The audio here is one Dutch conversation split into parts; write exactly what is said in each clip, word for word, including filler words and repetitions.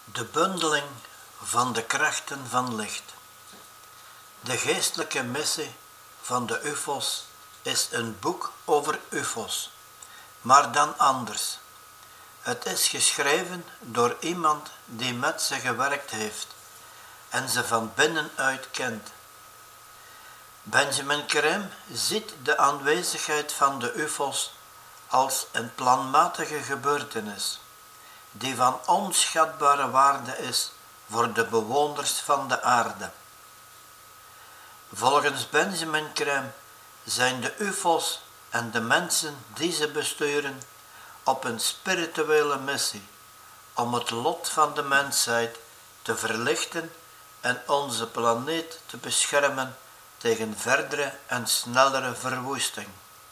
De bundeling van de krachten van licht. De geestelijke missie van de U F O's is een boek over U F O's, maar dan anders. Het is geschreven door iemand die met ze gewerkt heeft en ze van binnenuit kent. Benjamin Creme ziet de aanwezigheid van de U F O's als een planmatige gebeurtenis, die van onschatbare waarde is voor de bewoners van de aarde. Volgens Benjamin Creme zijn de U F O's en de mensen die ze besturen op een spirituele missie om het lot van de mensheid te verlichten en onze planeet te beschermen tegen verdere en snellere verwoesting.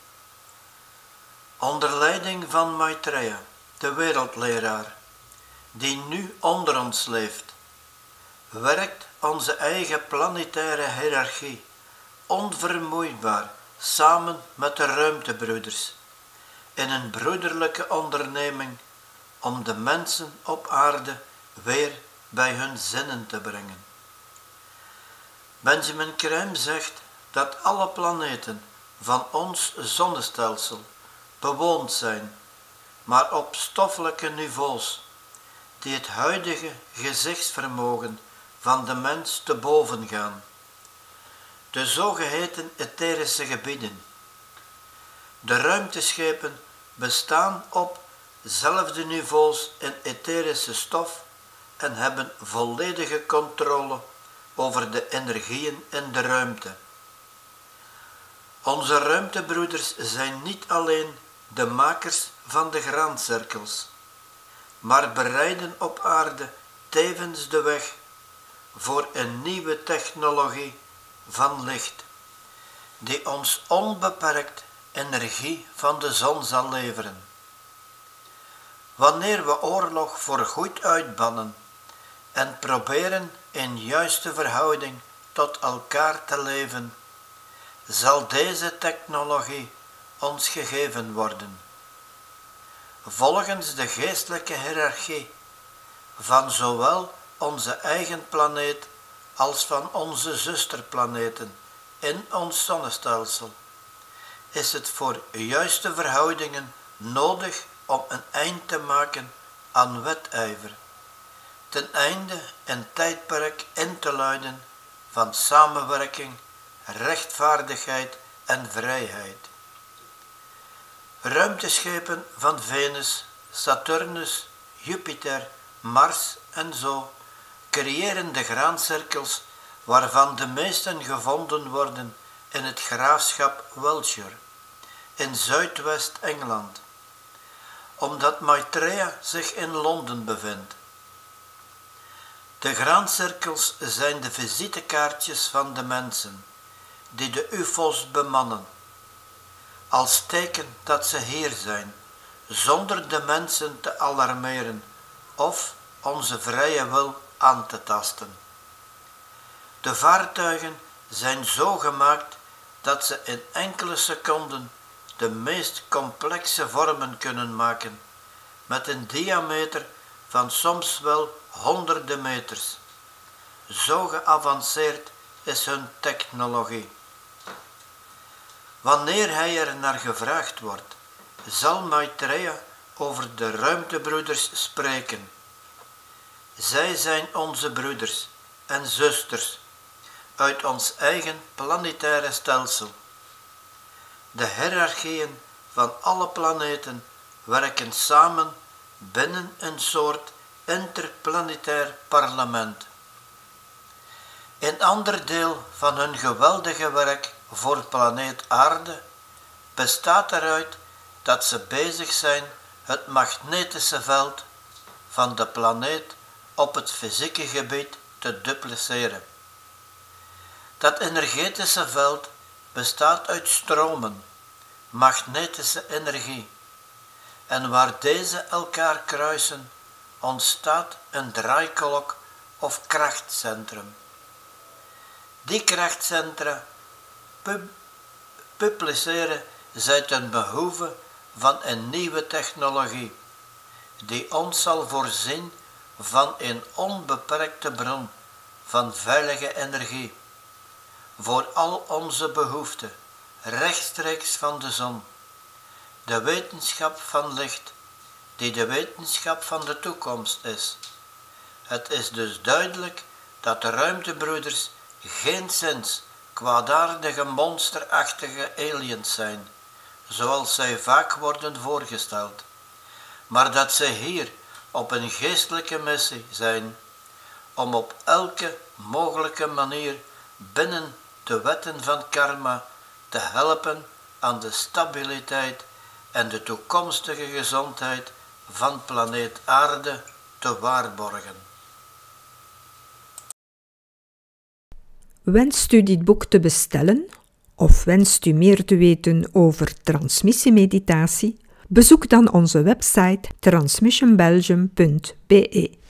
Onder leiding van Maitreya, de wereldleraar, die nu onder ons leeft, werkt onze eigen planetaire hiërarchie onvermoeibaar samen met de ruimtebroeders in een broederlijke onderneming om de mensen op aarde weer bij hun zinnen te brengen. Benjamin Creme zegt dat alle planeten van ons zonnestelsel bewoond zijn, maar op stoffelijke niveaus, die het huidige gezichtsvermogen van de mens te boven gaan. De zogeheten etherische gebieden. De ruimteschepen bestaan op zelfde niveaus in etherische stof en hebben volledige controle over de energieën in de ruimte. Onze ruimtebroeders zijn niet alleen de makers van de graancirkels, maar bereiden op aarde tevens de weg voor een nieuwe technologie van licht, die ons onbeperkt energie van de zon zal leveren. Wanneer we oorlog voorgoed uitbannen en proberen in juiste verhouding tot elkaar te leven, zal deze technologie ons gegeven worden. Volgens de geestelijke hiërarchie van zowel onze eigen planeet als van onze zusterplaneten in ons zonnestelsel, is het voor juiste verhoudingen nodig om een eind te maken aan wedijver, ten einde een tijdperk in te luiden van samenwerking, rechtvaardigheid en vrijheid. Ruimteschepen van Venus, Saturnus, Jupiter, Mars en zo creëren de graancirkels waarvan de meesten gevonden worden in het graafschap Wiltshire, in Zuidwest-Engeland, omdat Maitreya zich in Londen bevindt. De graancirkels zijn de visitekaartjes van de mensen, die de U F O's bemannen, als teken dat ze hier zijn, zonder de mensen te alarmeren of onze vrije wil aan te tasten. De vaartuigen zijn zo gemaakt dat ze in enkele seconden de meest complexe vormen kunnen maken, met een diameter van soms wel honderden meters. Zo geavanceerd is hun technologie. Wanneer hij er naar gevraagd wordt, zal Maitreya over de ruimtebroeders spreken. Zij zijn onze broeders en zusters uit ons eigen planetaire stelsel. De hiërarchieën van alle planeten werken samen binnen een soort interplanetair parlement. Een ander deel van hun geweldige werk voor planeet Aarde bestaat eruit dat ze bezig zijn het magnetische veld van de planeet op het fysieke gebied te dupliceren. Dat energetische veld bestaat uit stromen, magnetische energie, en waar deze elkaar kruisen ontstaat een draaikolk of krachtcentrum. Die krachtcentra pub- publiceren zij ten behoeve van een nieuwe technologie, die ons zal voorzien van een onbeperkte bron van veilige energie, voor al onze behoeften, rechtstreeks van de zon, de wetenschap van licht, die de wetenschap van de toekomst is. Het is dus duidelijk dat de ruimtebroeders geenszins kwaadaardige monsterachtige aliens zijn, zoals zij vaak worden voorgesteld, maar dat zij hier op een geestelijke missie zijn, om op elke mogelijke manier binnen de wetten van karma te helpen aan de stabiliteit en de toekomstige gezondheid van planeet Aarde te waarborgen. Wenst u dit boek te bestellen of wenst u meer te weten over transmissiemeditatie? Bezoek dan onze website transmission belgium punt b e.